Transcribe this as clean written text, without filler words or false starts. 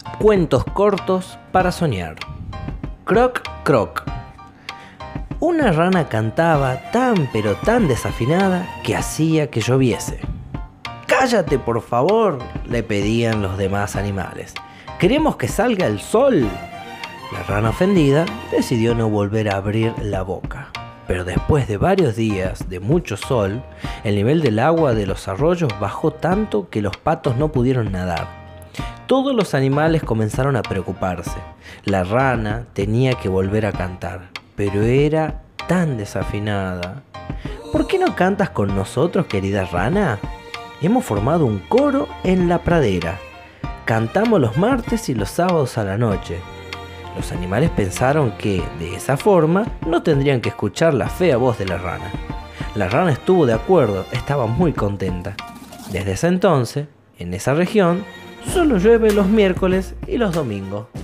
Cuentos cortos para soñar. Croc, croc. Una rana cantaba tan pero tan desafinada que hacía que lloviese. «¡Cállate, por favor!», le pedían los demás animales. «¡Queremos que salga el sol!». La rana ofendida decidió no volver a abrir la boca. Pero después de varios días de mucho sol, el nivel del agua de los arroyos bajó tanto que los patos no pudieron nadar. Todos los animales comenzaron a preocuparse. La rana tenía que volver a cantar, pero era tan desafinada. «¿Por qué no cantas con nosotros, querida rana? Hemos formado un coro en la pradera. Cantamos los martes y los sábados a la noche». Los animales pensaron que, de esa forma, no tendrían que escuchar la fea voz de la rana. La rana estuvo de acuerdo, estaba muy contenta. Desde ese entonces, en esa región, solo llueve los miércoles y los domingos.